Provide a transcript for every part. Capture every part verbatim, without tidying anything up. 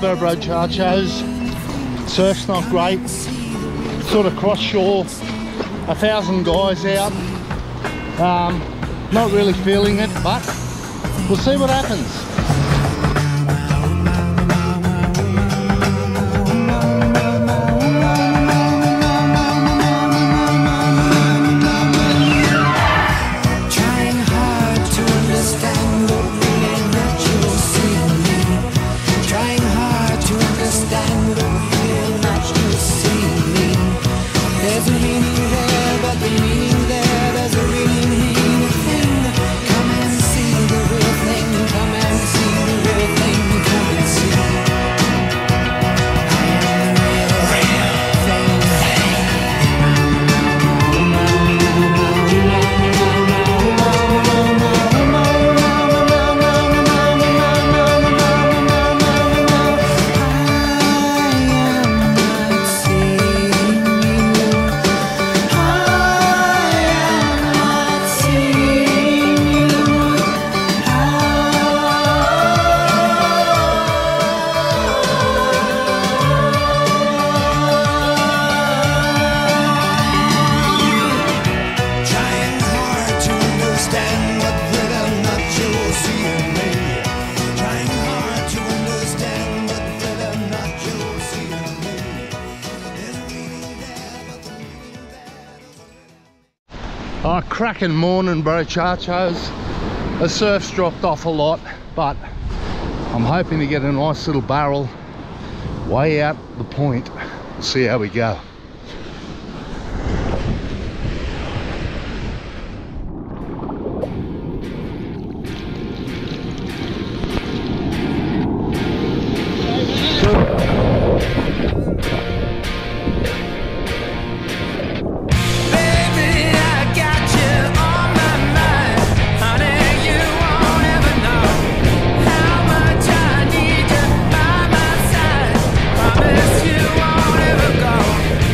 weather, brochachos. Surf's not great. Sort of cross shore. A thousand guys out. Um, not really feeling it, but we'll see what happens. Oh, cracking morning, brochachos. The surf's dropped off a lot, but I'm hoping to get a nice little barrel way out the point. We'll see how we go. You won't ever go.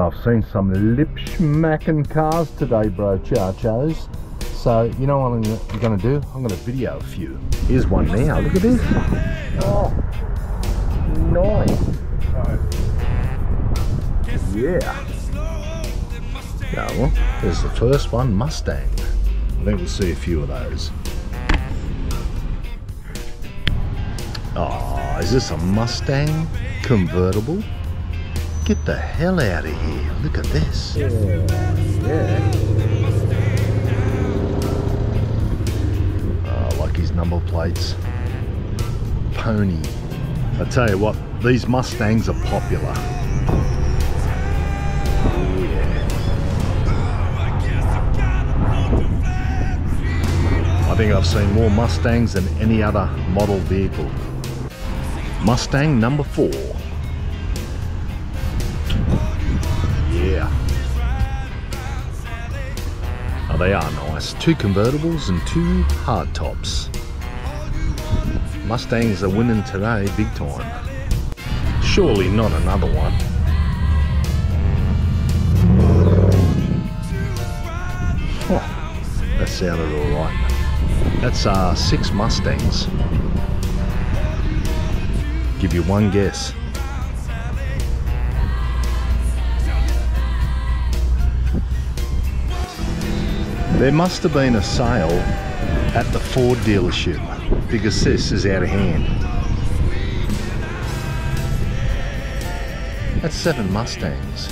I've seen some lip-smacking cars today, bro, chachos. So, you know what I'm going to do? I'm going to video a few. Here's one now. Look at this. Oh, nice. Yeah. Yeah, well, there's the first one, Mustang. I think we'll see a few of those. Oh, is this a Mustang convertible? Get the hell out of here. Look at this. Yeah. Yeah. Oh, I like his number plates. Pony. I tell you what, these Mustangs are popular. I think I've seen more Mustangs than any other model vehicle. Mustang number four. Yeah. Oh, they are nice. Two convertibles and two hardtops. Mustangs are winning today big time. Surely not another one. Oh, that sounded alright. That's uh, six Mustangs. Give you one guess. There must have been a sale at the Ford dealership because this is out of hand. That's seven Mustangs.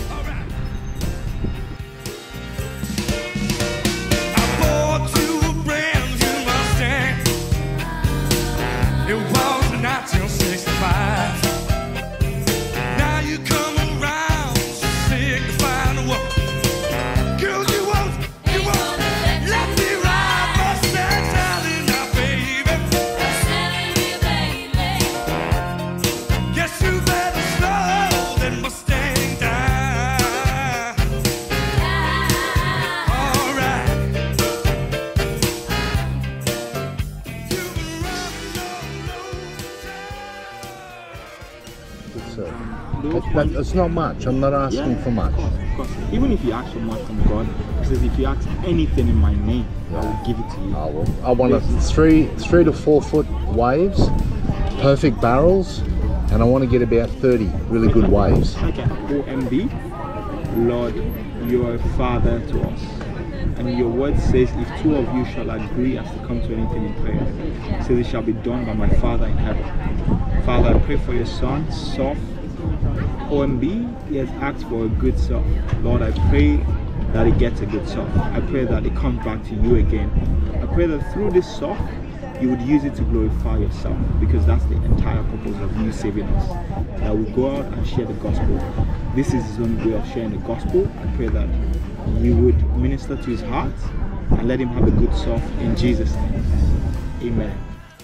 That, that's not much. I'm not asking yeah, for much. Of course, of course. Even if you ask for much from God, he says if you ask anything in my name, yeah. I will give it to you. I will. I want a three, three to four foot waves, perfect barrels, and I want to get about thirty really good waves. Okay. O M B, Lord, you are a father to us. And your word says, if two of you shall agree as to come to anything in prayer, it says it shall be done by my Father in heaven. Father, I pray for your son, Soph. O M B, he has asked for a good self. Lord, I pray that he gets a good self. I pray that it comes back to you again. I pray that through this self, you would use it to glorify yourself, because that's the entire purpose of you saving us. That we go out and share the gospel. This is his own way of sharing the gospel. I pray that you would minister to his heart and let him have a good self in Jesus' name. Amen.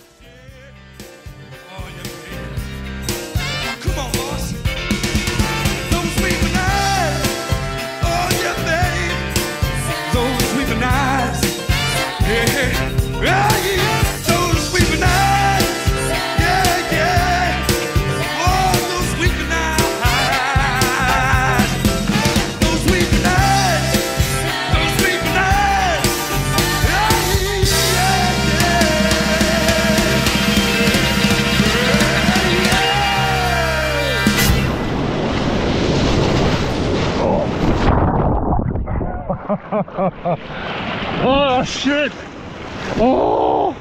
Oh shit! Oh!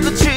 the truth.